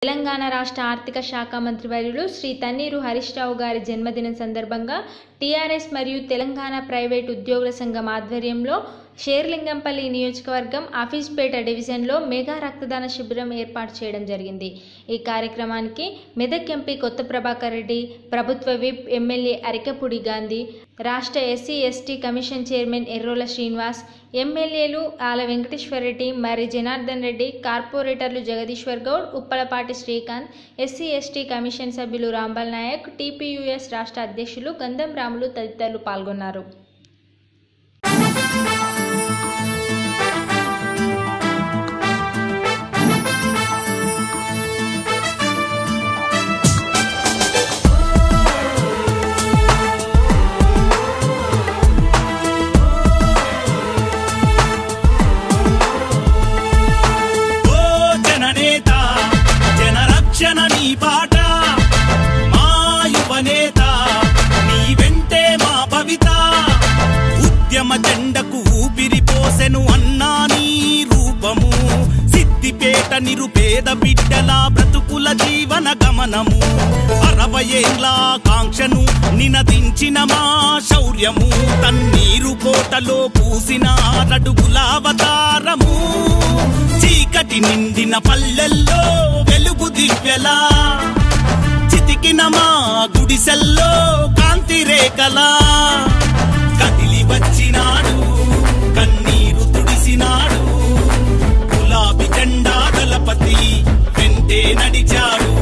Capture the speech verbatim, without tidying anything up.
తెలంగాణ రాష్ట్ర ఆర్థిక శాఖ మంత్రి వర్యులు శ్రీ తన్నీరు హరీష్ రావు గారి జన్మదినం సందర్భంగా టీఆర్ఎస్ మరియు తెలంగాణ ప్రైవేట్ ఉద్యోగుల సంఘం ఆధ్వర్యంలో షేర్లింగంపల్లి నియోజకవర్గం ఆఫీస్పేట డివిజన్లో మెగా రక్తదాన శిబిరం ఏర్పాటు చేయడం జరిగింది। ఈ కార్యక్రమానికి మెదక్ ఎంపీ కొత్త ప్రభాకర్ రెడ్డి, ప్రభుత్వ విప్ ఎమ్మెల్యే అరికపూడి గాంధీ, రాష్ట్ర SC ST commission chairman Errola Srinivas, ఎమ్మెల్యేలు ఆల వెంకటేశ్వర్ రెడ్డి, మరి జనార్దన్ రెడ్డి, కార్పొరేటర్లు Jagadishwar Goud, Uppalapati Srikanth, SC ST commission సభ్యులు రాంబల్ నాయక్, టీపీయూఎస్ రాష్ట్ర అధ్యక్షులు గంధం రాములు తదితరులు పాల్గొన్నారు। जननी पाट मा युवनेता नी वेंटे मा भविता उद्यम जెండకు ఊపిరి పోసెను అన్నా నీ రూపము సిద్దిపేట నిరుపేద బిడ్డల బ్రతుకుల జీవన గమనము అరవై ఏళ్ల కాంక్షను నినదించిన మా శౌర్యము తన్నీరు కోటలో పూసిన అడుగుల అవతారము చీకటి నిండిన పల్లెల్లో వెలుగు దివ్యలా చితికిన మా గుడిసెల్లో కాంతి రేఖలా కదిలి వచ్చినాడు కన్నీరు తుడిసినాడు గులాబీ జెండా దళపతి వెంటే నడిచాడు।